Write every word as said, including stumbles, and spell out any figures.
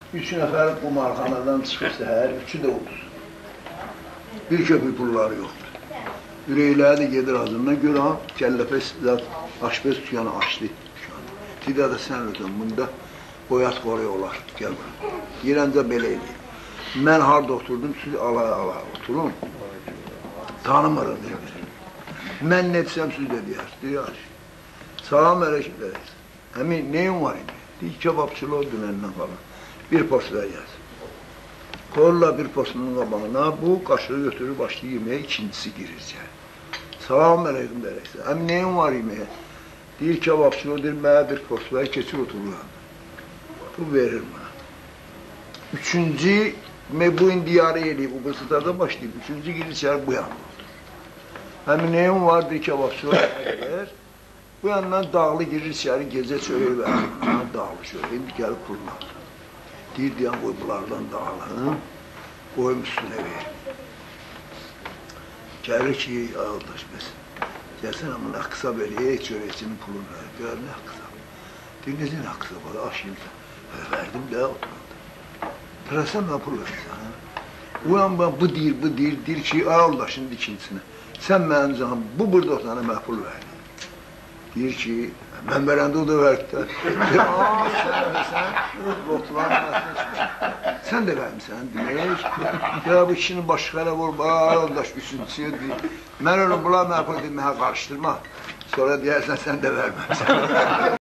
Üç nəfər qumarxanadan çıxıb səhər, üçü də oldu. Bir köpük pulları yoxdur. Ürəkləri də gedir ağzından, görə kəlləpə aşpez tüyanı açdı. Tida da sən ötün, bunda boyat qoruya olar, gəl bura. Yerəncə belə eləyir. Mən harada oturdum, siz alaya-alaya oturun. Tanımırım, deyir. Mən nə desəm, siz də deyər, deyər. Salam əleykum deyir. Həmin, neyin var idi? Deyir, kebabçılı o dünəndən falan. Bir post verəcəz. Kolla bir postunun qabağına, bu qaşığı götürür, başlayır yeməyə, ikincisi girir. Salam əleykum deyir. Həmin, neyin var yeməyə? Deyir, kebabçılı o, deyir, mənə bir post ver, keçir oturur. Bu verir bana. Üçüncü, bu indiyarı eləyib, bu qısıtada başlayıb, üçüncü girir içəri bu yanında oldu. Həmin neyin var, deyir, kebabçılı o, bu yandan dağlı girir içəri, gecə çörək verir, dağlı çörək, indi gəlib pulunu alır. Deyir, deyən qoy bunlardan dağılın, qoyum üstünə verir. Gəlir ki, ağıldaş bəs, gəlsən amma nə qısa verir, çörəkçinin pulunu verir, gör nə qısa. Deyir, necə nə qısa var, aşıyımsa, verdim də oturanda. Pırasa mən pul verirsən, uyan ben, bu deyir, bu deyir, deyir ki, ağıldaşın ikincisine, sən mənim canım, bu burada otana mən pul verir. Deyir ki, mən verəndə o da verdi. Aaa, sən versən, oturan sən də vermişsən, deyək. Ya bu kişinin başı xərab olub, ağıldaş, üçüncüsü deyir. Mən onu bula mənə pul deyir, mənə qarışdırma. Sonra deyərsən, sən də verməmsən.